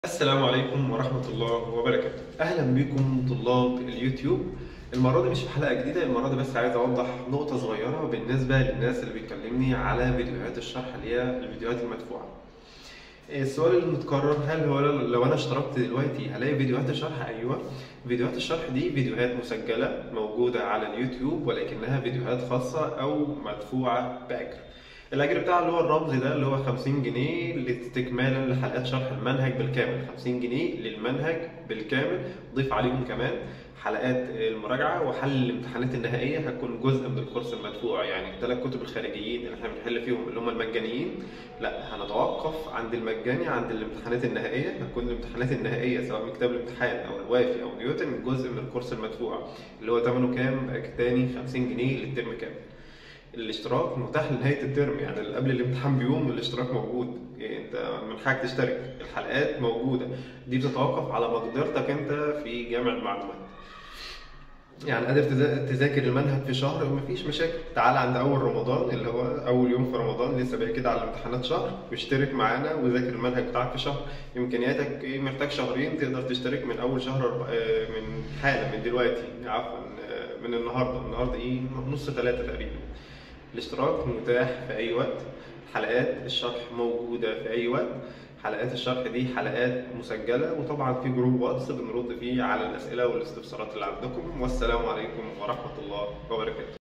السلام عليكم ورحمة الله وبركاته. أهلا بكم طلاب اليوتيوب. المرة دي مش في حلقة جديدة، المرة دي بس عايز أوضح نقطة صغيرة بالنسبة للناس اللي بيكلمني على فيديوهات الشرح اللي هي الفيديوهات المدفوعة. السؤال المتكرر، هل هو لو أنا اشتركت دلوقتي هلاقي فيديوهات الشرح؟ أيوه، فيديوهات الشرح دي فيديوهات مسجلة موجودة على اليوتيوب، ولكنها فيديوهات خاصة أو مدفوعة بأجر. الأجر بتاعها اللي هو الرمزي ده اللي هو 50 جنيه لاستكمالا لحلقات شرح المنهج بالكامل، 50 جنيه للمنهج بالكامل، ضيف عليهم كمان حلقات المراجعة وحل الامتحانات النهائية، هتكون جزء من الكورس المدفوع. يعني الثلاث كتب الخارجيين اللي احنا بنحل فيهم اللي هم المجانيين، لا هنتوقف عند المجاني عند الامتحانات النهائية. هتكون الامتحانات النهائية سواء من كتاب الامتحان أو الوافي أو نيوتن جزء من الكورس المدفوع اللي هو ثمنه كام؟ تاني 50 جنيه للترم كامل. الاشتراك متاح لنهاية الترم، يعني اللي قبل الامتحان بيوم الاشتراك موجود، يعني انت من حقك تشترك، الحلقات موجودة. دي بتتوقف على مقدرتك انت في جمع المعلومات. يعني قادر تذاكر المنهج في شهر مفيش مشاكل، تعال عند اول رمضان اللي هو اول يوم في رمضان، لسه باقي كده على الامتحانات شهر، واشترك معانا وذاكر المنهج بتاعك في شهر. امكانياتك ايه؟ محتاج شهرين، تقدر تشترك من اول شهر، من حالا من دلوقتي، عفوا من النهارده ايه، نص 3 تقريبا. الاشتراك متاح في أي وقت، حلقات الشرح موجودة في أي وقت. حلقات الشرح دي حلقات مسجلة، وطبعا في جروب واتس بنرد فيه على الأسئلة والاستفسارات اللي عندكم. والسلام عليكم ورحمة الله وبركاته.